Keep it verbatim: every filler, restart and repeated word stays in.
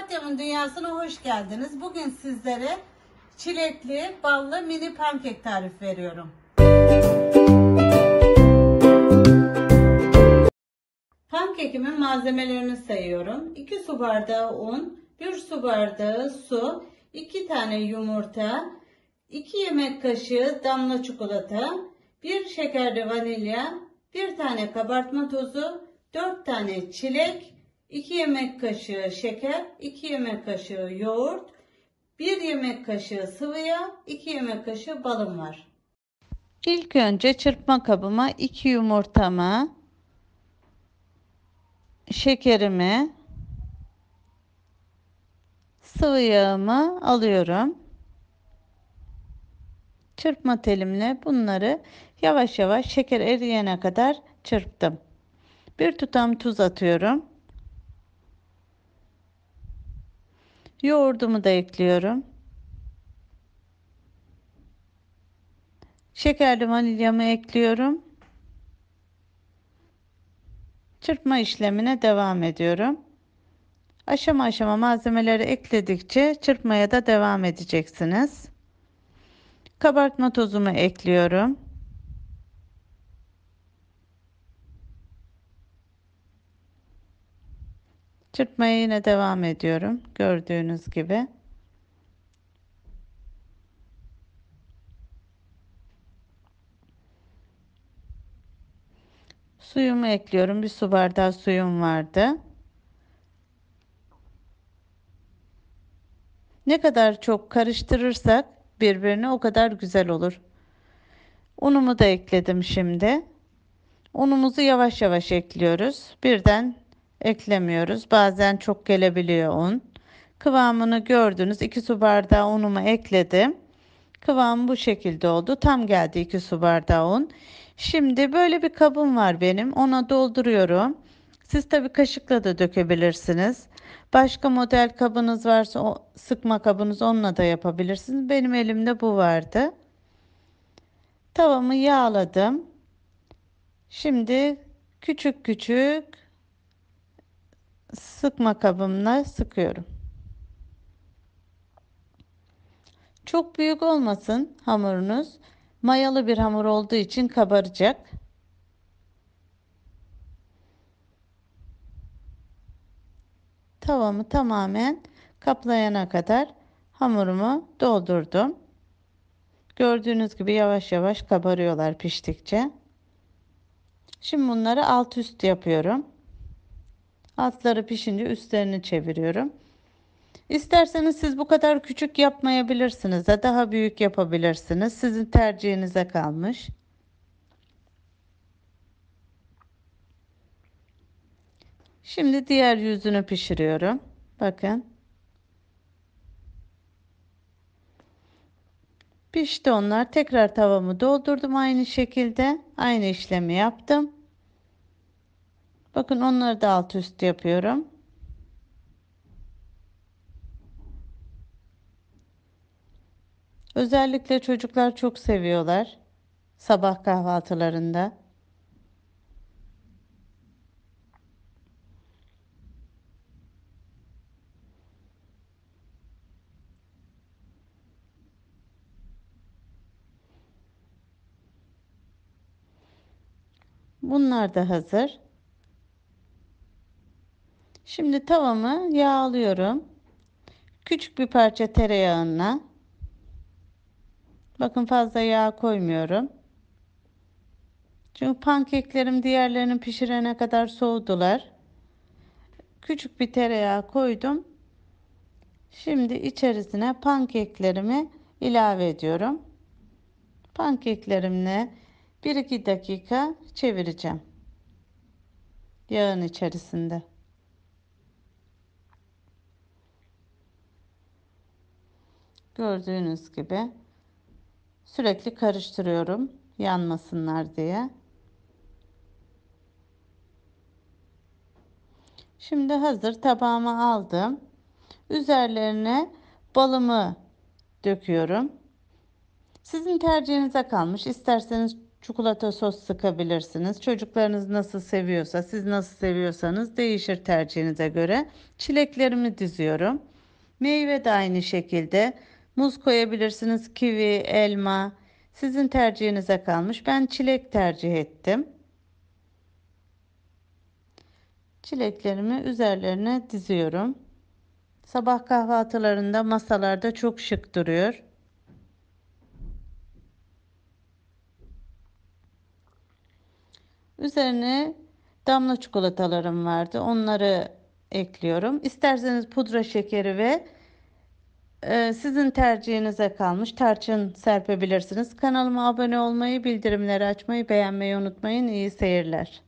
Papatya'mın dünyasına hoş geldiniz. Bugün sizlere çilekli, ballı mini pankek tarifi veriyorum. Pankekimin malzemelerini sayıyorum. iki su bardağı un, bir su bardağı su, iki tane yumurta, iki yemek kaşığı damla çikolata, bir şekerli vanilya, bir tane kabartma tozu, dört tane çilek, iki yemek kaşığı şeker, iki yemek kaşığı yoğurt, bir yemek kaşığı sıvı yağ, iki yemek kaşığı balım var. İlk önce çırpma kabıma iki yumurtamı, şekerimi, sıvı yağımı alıyorum. Çırpma telimle bunları yavaş yavaş şeker eriyene kadar çırptım. Bir tutam tuz atıyorum. Yoğurdumu da ekliyorum. Şekerli vanilyamı ekliyorum. Çırpma işlemine devam ediyorum. Aşama aşama malzemeleri ekledikçe çırpmaya da devam edeceksiniz. Kabartma tozumu ekliyorum. Çırpmaya yine devam ediyorum. Gördüğünüz gibi. Suyumu ekliyorum. Bir su bardağı suyum vardı. Ne kadar çok karıştırırsak birbirine o kadar güzel olur. Unumu da ekledim şimdi. Unumuzu yavaş yavaş ekliyoruz. Birden eklemiyoruz. Bazen çok gelebiliyor un. Kıvamını gördünüz. iki su bardağı unumu ekledim. Kıvam bu şekilde oldu. Tam geldi iki su bardağı un. Şimdi böyle bir kabım var benim. Ona dolduruyorum. Siz tabi kaşıkla da dökebilirsiniz. Başka model kabınız varsa o sıkma kabınız onunla da yapabilirsiniz. Benim elimde bu vardı. Tavamı yağladım. Şimdi küçük küçük sıkma kabımla sıkıyorum. Çok büyük olmasın hamurunuz. Mayalı bir hamur olduğu için kabaracak. Tavamı tamamen kaplayana kadar hamurumu doldurdum. Gördüğünüz gibi yavaş yavaş kabarıyorlar piştikçe. Şimdi bunları alt üst yapıyorum. Altları pişince üstlerini çeviriyorum. İsterseniz siz bu kadar küçük yapmayabilirsiniz de daha büyük yapabilirsiniz. Sizin tercihinize kalmış. Şimdi diğer yüzünü pişiriyorum. Bakın. Pişti onlar. Tekrar tavamı doldurdum aynı şekilde. Aynı işlemi yaptım. Bakın onları da alt üst yapıyorum. Özellikle çocuklar çok seviyorlar. Sabah kahvaltılarında. Bunlar da hazır. Şimdi tavamı yağlıyorum. Küçük bir parça tereyağına. Bakın fazla yağ koymuyorum. Çünkü pankeklerim diğerlerini pişirene kadar soğudular. Küçük bir tereyağı koydum. Şimdi içerisine pankeklerimi ilave ediyorum. Pankeklerimle bir iki dakika çevireceğim. Yağın içerisinde. Gördüğünüz gibi sürekli karıştırıyorum yanmasınlar diye. Şimdi hazır tabağıma aldım. Üzerlerine balımı döküyorum. Sizin tercihinize kalmış. İsterseniz çikolata sos sıkabilirsiniz. Çocuklarınız nasıl seviyorsa, siz nasıl seviyorsanız değişir tercihinize göre. Çileklerimi diziyorum. Meyve de aynı şekilde. Muz koyabilirsiniz, kivi, elma. Sizin tercihinize kalmış. Ben çilek tercih ettim. Çileklerimi üzerlerine diziyorum. Sabah kahvaltılarında masalarda çok şık duruyor. Üzerine damla çikolatalarım vardı. Onları ekliyorum. İsterseniz pudra şekeri ve e, sizin tercihinize kalmış tarçın serpebilirsiniz. Kanalıma abone olmayı, bildirimleri açmayı, beğenmeyi unutmayın. İyi seyirler.